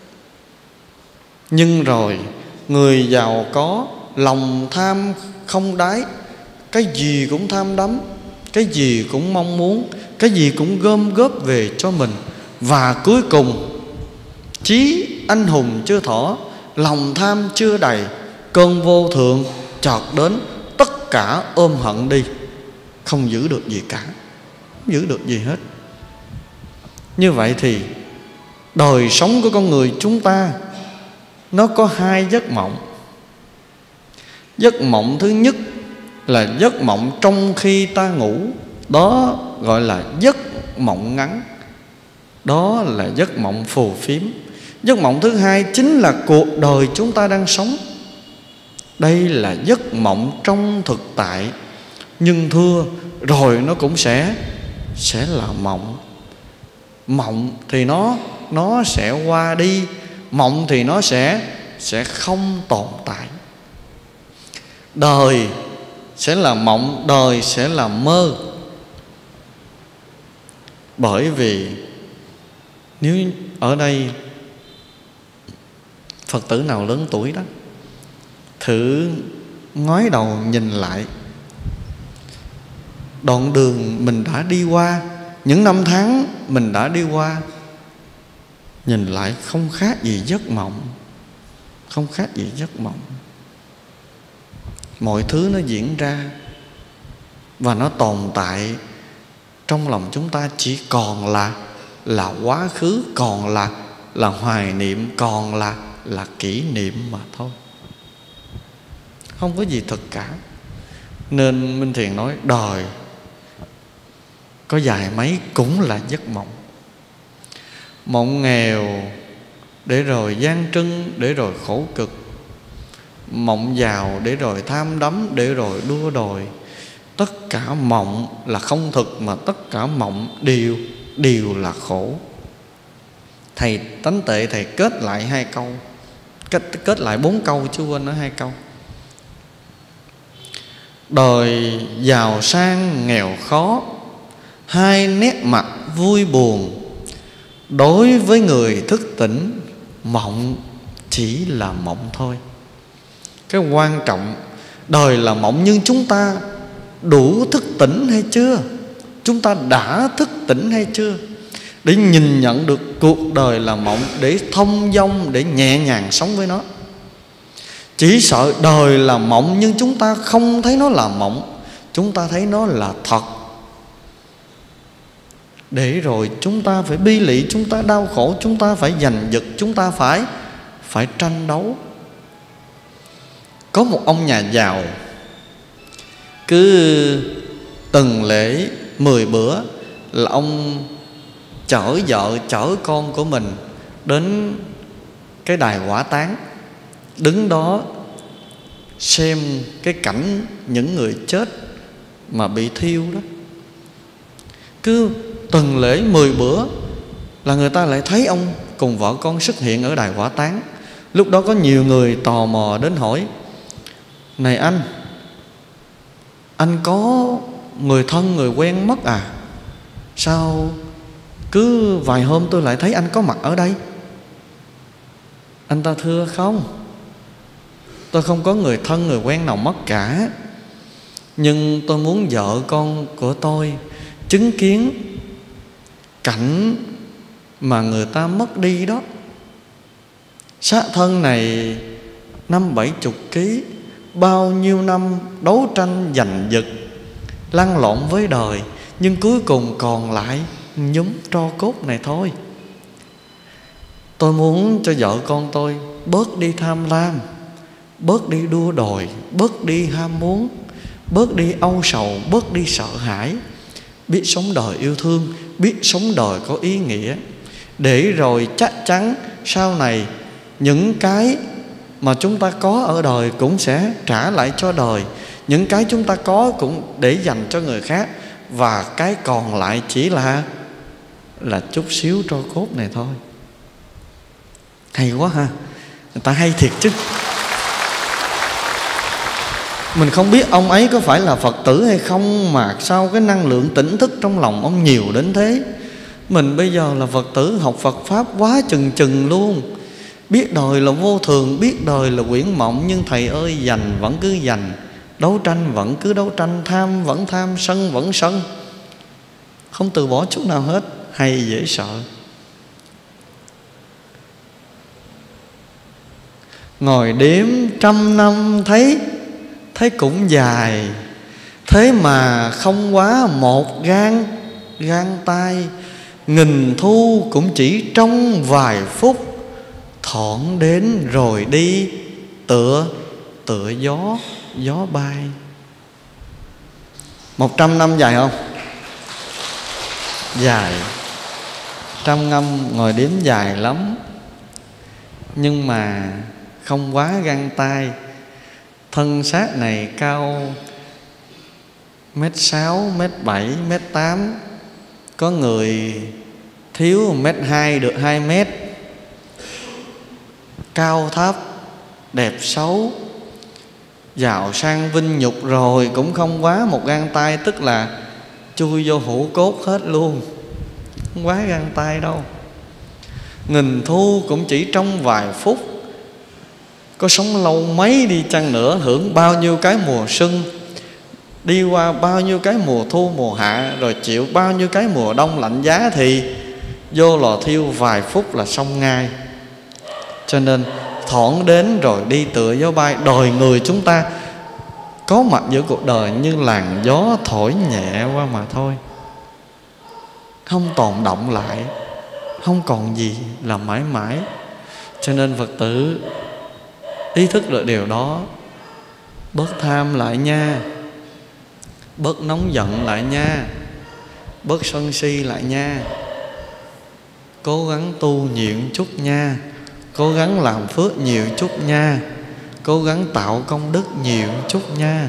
Nhưng rồi người giàu có lòng tham không đáy, cái gì cũng tham đắm, cái gì cũng mong muốn, cái gì cũng gom góp về cho mình. Và cuối cùng chí anh hùng chưa thỏa, lòng tham chưa đầy, cơn vô thượng chợt đến, tất cả ôm hận đi, không giữ được gì cả, không giữ được gì hết. Như vậy thì đời sống của con người chúng ta nó có hai giấc mộng. Giấc mộng thứ nhất là giấc mộng trong khi ta ngủ, đó gọi là giấc mộng ngắn, đó là giấc mộng phù phiếm. Giấc mộng thứ hai chính là cuộc đời chúng ta đang sống. Đây là giấc mộng trong thực tại. Nhưng thưa, rồi nó cũng sẽ Sẽ là mộng. Mộng thì nó Nó sẽ qua đi. Mộng thì nó sẽ Sẽ không tồn tại. Đời sẽ là mộng, đời sẽ là mơ. Bởi vì nếu ở đây Phật tử nào lớn tuổi đó, thử ngoái đầu nhìn lại đoạn đường mình đã đi qua, những năm tháng mình đã đi qua, nhìn lại không khác gì giấc mộng. Không khác gì giấc mộng. Mọi thứ nó diễn ra và nó tồn tại trong lòng chúng ta chỉ còn là Là quá khứ, còn là Là hoài niệm, còn là Là kỷ niệm mà thôi. Không có gì thật cả. Nên Minh Thiền nói đời có dài mấy cũng là giấc mộng. Mộng nghèo để rồi gian trưng, để rồi khổ cực. Mộng giàu để rồi tham đắm, để rồi đua đòi. Tất cả mộng là không thực, mà tất cả mộng đều Đều là khổ. Thầy Tánh Tệ thầy kết lại hai câu, Kết, kết lại bốn câu chứ quên nói hai câu. Đời giàu sang nghèo khó, hai nét mặt vui buồn. Đối với người thức tỉnh, mộng chỉ là mộng thôi. Cái quan trọng, đời là mộng, nhưng chúng ta đủ thức tỉnh hay chưa? Chúng ta đã thức tỉnh hay chưa? Để nhìn nhận được cuộc đời là mộng, để thông dong, để nhẹ nhàng sống với nó. Chỉ sợ đời là mộng, nhưng chúng ta không thấy nó là mộng, chúng ta thấy nó là thật. Để rồi chúng ta phải bi lụy, chúng ta đau khổ, chúng ta phải giành giật, chúng ta phải phải tranh đấu. Có một ông nhà giàu, cứ từng lễ mười bữa là ông chở vợ chở con của mình đến cái đài hỏa táng, đứng đó xem cái cảnh những người chết mà bị thiêu đó. Cứ từng lễ mười bữa là người ta lại thấy ông cùng vợ con xuất hiện ở đài hỏa táng. Lúc đó có nhiều người tò mò đến hỏi: này anh, anh có người thân người quen mất à? Sao cứ vài hôm tôi lại thấy anh có mặt ở đây? Anh ta thưa: không, tôi không có người thân người quen nào mất cả, nhưng tôi muốn vợ con của tôi chứng kiến cảnh mà người ta mất đi đó. Xác thân này năm bảy chục ký, bao nhiêu năm đấu tranh giành giật, lăn lộn với đời, nhưng cuối cùng còn lại nhúm tro cốt này thôi. Tôi muốn cho vợ con tôi bớt đi tham lam, bớt đi đua đòi, bớt đi ham muốn, bớt đi âu sầu, bớt đi sợ hãi, biết sống đời yêu thương, biết sống đời có ý nghĩa. Để rồi chắc chắn sau này những cái mà chúng ta có ở đời cũng sẽ trả lại cho đời, những cái chúng ta có cũng để dành cho người khác, và cái còn lại chỉ là là chút xíu tro cốt này thôi. Hay quá ha, người ta hay thiệt chứ. Mình không biết ông ấy có phải là Phật tử hay không mà sao cái năng lượng tỉnh thức trong lòng ông nhiều đến thế. Mình bây giờ là Phật tử học Phật Pháp quá chừng chừng luôn. Biết đời là vô thường, biết đời là quyển mộng, nhưng thầy ơi, giành vẫn cứ giành, đấu tranh vẫn cứ đấu tranh, tham vẫn tham, sân vẫn sân, không từ bỏ chút nào hết. Hay dễ sợ. Ngồi đếm trăm năm thấy thấy cũng dài, thế mà không quá một gang gang tay. Nghìn thu cũng chỉ trong vài phút, thoảng đến rồi đi, tựa tựa gió gió bay. Một trăm năm dài không? Dài. Trăm năm ngồi đếm dài lắm, nhưng mà không quá gang tay. Thân xác này cao mét sáu, mét bảy, mét tám, có người thiếu mét hai được hai mét. Cao thấp, đẹp xấu, giàu sang vinh nhục rồi cũng không quá một gang tay, tức là chui vô hũ cốt hết luôn, không quá gang tay đâu. Nghìn thu cũng chỉ trong vài phút, có sống lâu mấy đi chăng nữa, hưởng bao nhiêu cái mùa xuân, đi qua bao nhiêu cái mùa thu mùa hạ, rồi chịu bao nhiêu cái mùa đông lạnh giá, thì vô lò thiêu vài phút là xong ngay. Cho nên thoảng đến rồi đi tựa gió bay. Đời người chúng ta có mặt giữa cuộc đời như làn gió thổi nhẹ qua mà thôi, không tồn động lại, không còn gì là mãi mãi. Cho nên Phật tử ý thức được điều đó, bớt tham lại nha, bớt nóng giận lại nha, bớt sân si lại nha, cố gắng tu nhiều chút nha, cố gắng làm phước nhiều chút nha, cố gắng tạo công đức nhiều chút nha.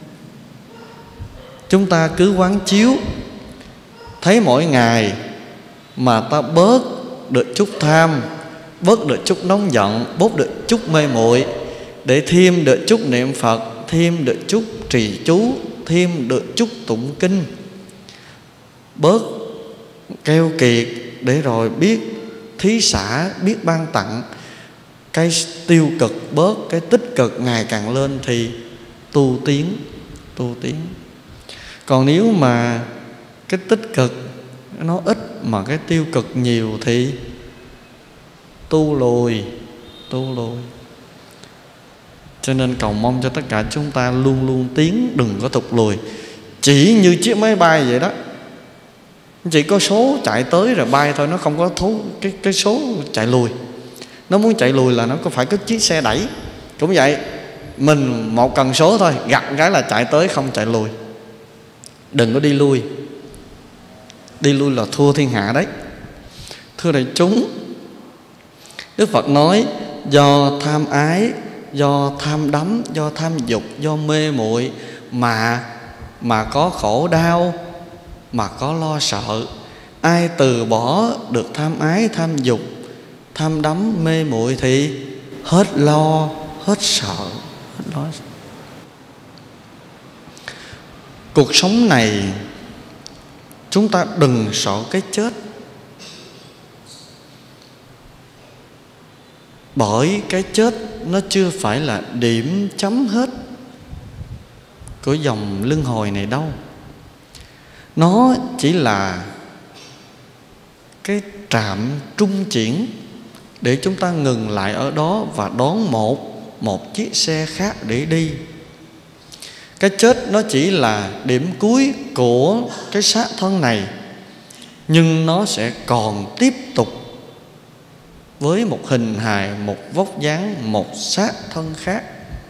Chúng ta cứ quán chiếu, thấy mỗi ngày mà ta bớt được chút tham, bớt được chút nóng giận, bớt được chút mê muội, để thêm được chút niệm Phật, thêm được chút trì chú, thêm được chút tụng kinh, bớt keo kiệt, để rồi biết thí xả, biết ban tặng. Cái tiêu cực bớt, cái tích cực ngày càng lên thì tu tiến, tu tiến. Còn nếu mà cái tích cực nó ít mà cái tiêu cực nhiều thì tu lùi, tu lùi. Cho nên cầu mong cho tất cả chúng ta luôn luôn tiến, đừng có thụt lùi. Chỉ như chiếc máy bay vậy đó, chỉ có số chạy tới rồi bay thôi, nó không có thú cái, cái số chạy lùi. Nó muốn chạy lùi là nó có phải có chiếc xe đẩy. Cũng vậy, mình một cần số thôi, gặt cái là chạy tới, không chạy lùi. Đừng có đi lui. Đi lui là thua thiên hạ đấy. Thưa đại chúng, Đức Phật nói do tham ái, do tham đắm, do tham dục, do mê muội mà mà có khổ đau, mà có lo sợ. Ai từ bỏ được tham ái, tham dục, tham đắm, mê muội thì hết lo, hết sợ, hết lo. Cuộc sống này chúng ta đừng sợ cái chết, bởi cái chết nó chưa phải là điểm chấm hết của dòng luân hồi này đâu. Nó chỉ là cái trạm trung chuyển để chúng ta ngừng lại ở đó và đón một một chiếc xe khác để đi. Cái chết nó chỉ là điểm cuối của cái xác thân này, nhưng nó sẽ còn tiếp tục với một hình hài, một vóc dáng, một xác thân khác.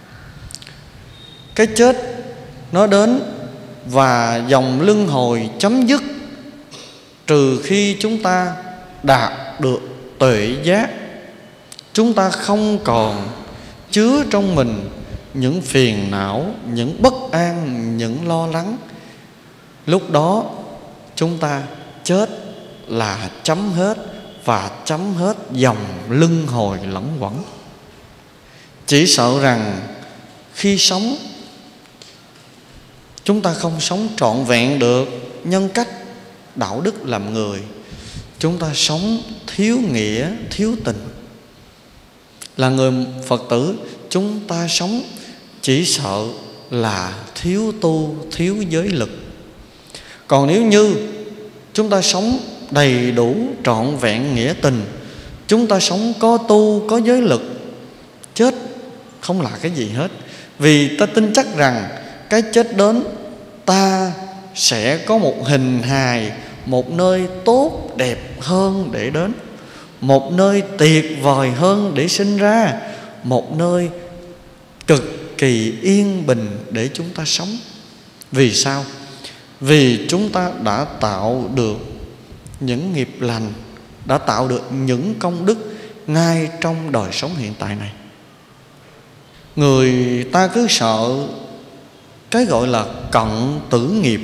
Cái chết nó đến và dòng luân hồi chấm dứt trừ khi chúng ta đạt được tuệ giác. Chúng ta không còn chứa trong mình những phiền não, những bất an, những lo lắng. Lúc đó chúng ta chết là chấm hết, và chấm hết dòng luân hồi lẫn quẩn. Chỉ sợ rằng khi sống chúng ta không sống trọn vẹn được nhân cách, đạo đức làm người. Chúng ta sống thiếu nghĩa, thiếu tình. Là người Phật tử, chúng ta sống chỉ sợ là thiếu tu, thiếu giới lực. Còn nếu như chúng ta sống đầy đủ trọn vẹn nghĩa tình, chúng ta sống có tu, có giới lực, chết không là cái gì hết. Vì ta tin chắc rằng cái chết đến, ta sẽ có một hình hài, một nơi tốt đẹp hơn để đến, một nơi tuyệt vời hơn để sinh ra, một nơi cực kỳ yên bình để chúng ta sống. Vì sao? Vì chúng ta đã tạo được những nghiệp lành, đã tạo được những công đức ngay trong đời sống hiện tại này. Người ta cứ sợ cái gọi là cận tử nghiệp.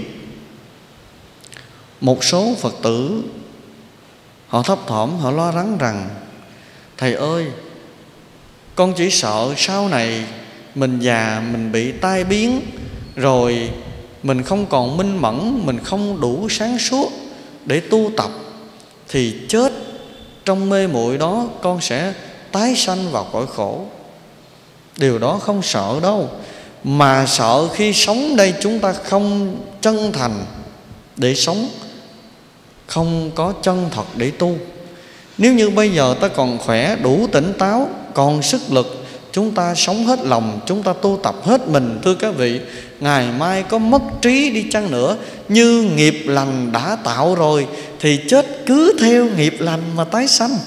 Một số Phật tử họ thấp thỏm, họ lo lắng rằng: thầy ơi, con chỉ sợ sau này mình già, mình bị tai biến, rồi mình không còn minh mẫn, mình không đủ sáng suốt để tu tập, thì chết trong mê muội đó con sẽ tái sanh vào cõi khổ. Điều đó không sợ đâu, mà sợ khi sống đây chúng ta không chân thành để sống, không có chân thật để tu. Nếu như bây giờ ta còn khỏe, đủ tỉnh táo, còn sức lực, chúng ta sống hết lòng, chúng ta tu tập hết mình. Thưa các vị, ngày mai có mất trí đi chăng nữa, như nghiệp lành đã tạo rồi thì chết cứ theo nghiệp lành mà tái sanh.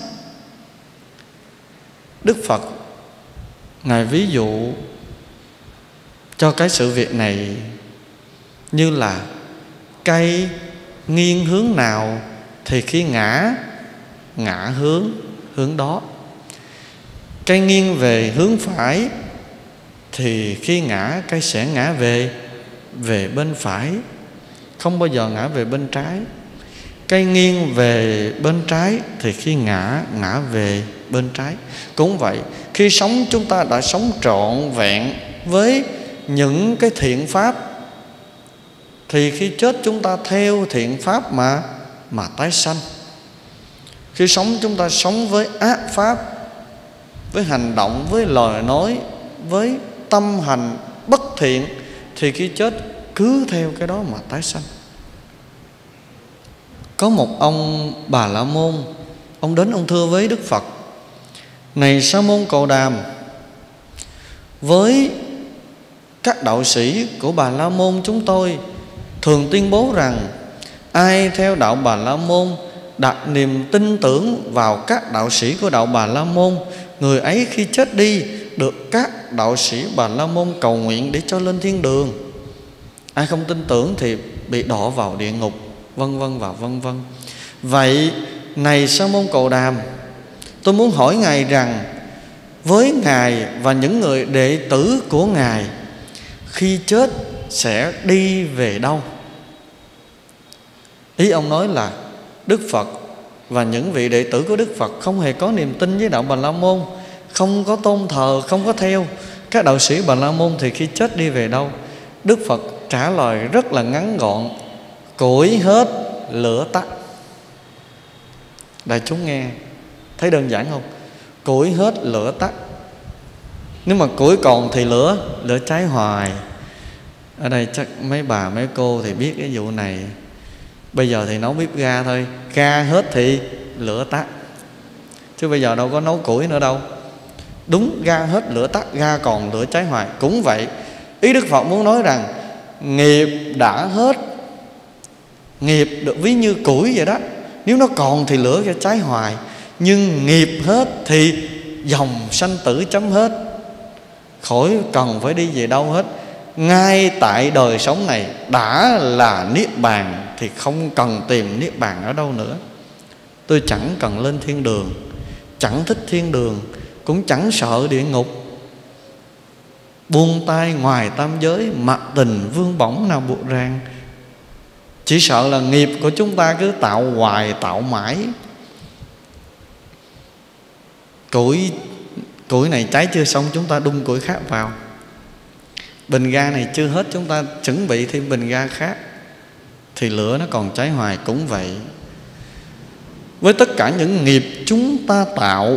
Đức Phật Ngài ví dụ cho cái sự việc này như là cây nghiêng hướng nào thì khi ngã, ngã hướng hướng đó. Cây nghiêng về hướng phải thì khi ngã, cây sẽ ngã về về bên phải, không bao giờ ngã về bên trái. Cây nghiêng về bên trái thì khi ngã, ngã về bên trái. Cũng vậy, khi sống chúng ta đã sống trọn vẹn với những cái thiện pháp, thì khi chết chúng ta theo thiện pháp mà mà tái sanh. Khi sống chúng ta sống với ác pháp, với hành động, với lời nói, với tâm hành bất thiện, thì khi chết cứ theo cái đó mà tái sanh. Có một ông Bà La Môn, ông đến ông thưa với Đức Phật: này Sa môn Cồ Đàm, với các đạo sĩ của Bà La Môn chúng tôi thường tuyên bố rằng ai theo đạo Bà La Môn đặt niềm tin tưởng vào các đạo sĩ của đạo Bà La Môn, người ấy khi chết đi được các đạo sĩ Bà La Môn cầu nguyện để cho lên thiên đường. Ai không tin tưởng thì bị đọa vào địa ngục, vân vân và vân vân. Vậy này Sa môn Cồ Đàm, tôi muốn hỏi ngài rằng với ngài và những người đệ tử của ngài khi chết sẽ đi về đâu? Ý ông nói là Đức Phật và những vị đệ tử của Đức Phật không hề có niềm tin với đạo Bà La Môn, không có tôn thờ, không có theo các đạo sĩ Bà La Môn, thì khi chết đi về đâu? Đức Phật trả lời rất là ngắn gọn: củi hết lửa tắt. Đại chúng nghe thấy đơn giản không? Củi hết lửa tắt. Nếu mà củi còn thì lửa lửa cháy hoài. Ở đây chắc mấy bà mấy cô thì biết cái vụ này. Bây giờ thì nấu bếp ga thôi, ga hết thì lửa tắt, chứ bây giờ đâu có nấu củi nữa đâu. Đúng, ga hết lửa tắt, ga còn lửa cháy hoài. Cũng vậy, ý Đức Phật muốn nói rằng nghiệp đã hết, nghiệp được ví như củi vậy đó. Nếu nó còn thì lửa cho cháy hoài, nhưng nghiệp hết thì dòng sanh tử chấm hết, khỏi cần phải đi về đâu hết. Ngay tại đời sống này đã là niết bàn thì không cần tìm niết bàn ở đâu nữa. Tôi chẳng cần lên thiên đường, chẳng thích thiên đường, cũng chẳng sợ địa ngục. Buông tay ngoài tam giới, mặc tình vương bổng nào buộc ràng. Chỉ sợ là nghiệp của chúng ta cứ tạo hoài tạo mãi. Củi Củi này cháy chưa xong, chúng ta đun củi khác vào. Bình ga này chưa hết, chúng ta chuẩn bị thêm bình ga khác, thì lửa nó còn cháy hoài. Cũng vậy, với tất cả những nghiệp chúng ta tạo,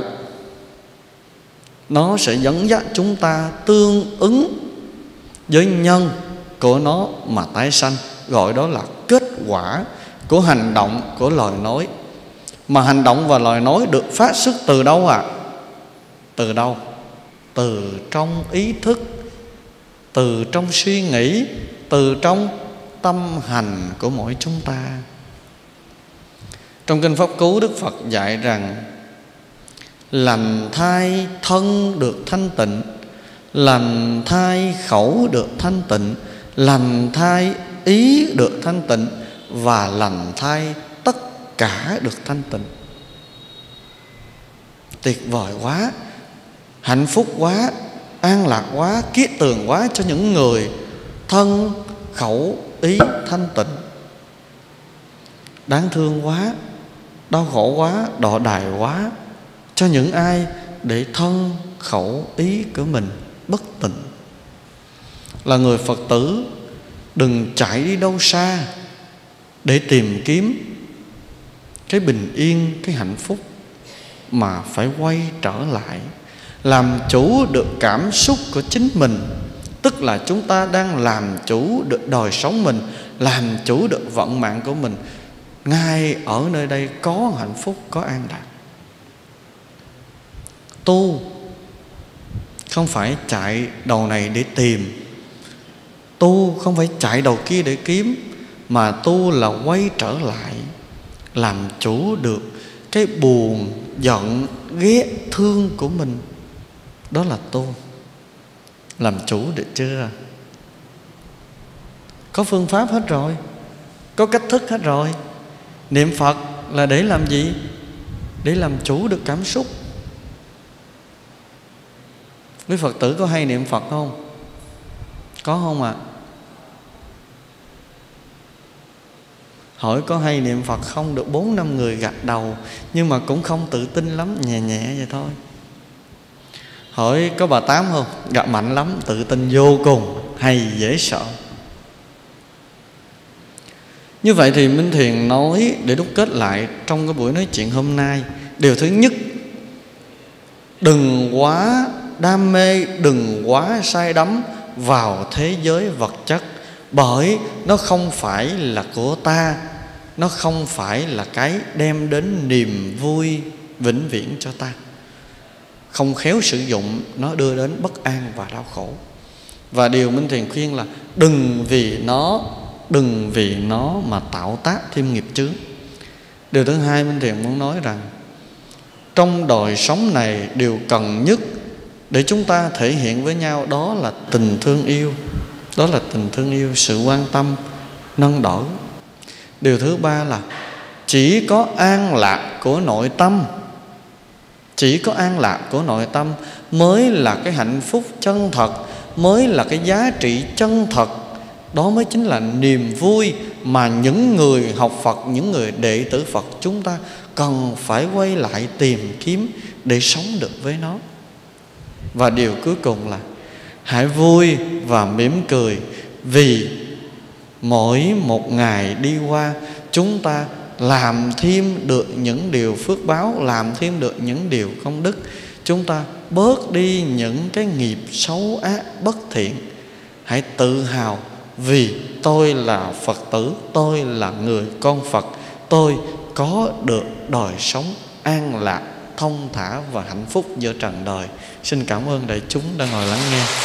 nó sẽ dẫn dắt chúng ta tương ứng với nhân của nó mà tái sanh. Gọi đó là kết quả của hành động, của lời nói. Mà hành động và lời nói được phát xuất từ đâu ạ? À? Từ đâu? Từ trong ý thức, từ trong suy nghĩ, từ trong tâm hành của mỗi chúng ta. Trong Kinh Pháp Cú, Đức Phật dạy rằng lành thai thân được thanh tịnh, lành thai khẩu được thanh tịnh, lành thai ý được thanh tịnh, và lành thai tất cả được thanh tịnh. Tuyệt vời quá, hạnh phúc quá, an lạc quá, kiết tường quá cho những người thân khẩu ý thanh tịnh. Đáng thương quá, đau khổ quá, đọa đài quá cho những ai để thân khẩu ý của mình bất tịnh. Là người Phật tử, đừng chạy đi đâu xa để tìm kiếm cái bình yên, cái hạnh phúc, mà phải quay trở lại làm chủ được cảm xúc của chính mình. Tức là chúng ta đang làm chủ được đời sống mình, làm chủ được vận mạng của mình. Ngay ở nơi đây có hạnh phúc, có an lạc. Tu không phải chạy đầu này để tìm, tu không phải chạy đầu kia để kiếm, mà tu là quay trở lại, làm chủ được cái buồn, giận, ghét, thương của mình. Đó là tu. Làm chủ được chưa? Có phương pháp hết rồi, có cách thức hết rồi. Niệm Phật là để làm gì? Để làm chủ được cảm xúc. Quý Phật tử có hay niệm Phật không? Có không ạ? À? Hỏi có hay niệm Phật không? Được bốn năm người gật đầu, nhưng mà cũng không tự tin lắm, nhẹ nhẹ vậy thôi. Hỏi có bà Tám không? Gật mạnh lắm, tự tin vô cùng, hay dễ sợ. Như vậy thì Minh Thiền nói để đúc kết lại trong cái buổi nói chuyện hôm nay. Điều thứ nhất, đừng quá đam mê, đừng quá say đắm vào thế giới vật chất. Bởi nó không phải là của ta, nó không phải là cái đem đến niềm vui vĩnh viễn cho ta. không khéo sử dụng, nó đưa đến bất an và đau khổ. Và điều Minh Thiền khuyên là đừng vì nó đừng vì nó mà tạo tác thêm nghiệp chướng. Điều thứ hai Minh Thiền muốn nói rằng trong đời sống này, điều cần nhất để chúng ta thể hiện với nhau đó là tình thương yêu. Đó là tình thương yêu, sự quan tâm, nâng đỡ. Điều thứ ba là chỉ có an lạc của nội tâm, chỉ có an lạc của nội tâm mới là cái hạnh phúc chân thật, mới là cái giá trị chân thật. Đó mới chính là niềm vui mà những người học Phật, những người đệ tử Phật chúng ta cần phải quay lại tìm kiếm để sống được với nó. Và điều cuối cùng là hãy vui và mỉm cười, vì mỗi một ngày đi qua chúng ta làm thêm được những điều phước báo, làm thêm được những điều công đức. Chúng ta bớt đi những cái nghiệp xấu ác bất thiện. Hãy tự hào vì tôi là Phật tử, tôi là người con Phật, tôi có được đời sống an lạc, thông thả và hạnh phúc giữa trần đời. Xin cảm ơn đại chúng đã ngồi lắng nghe.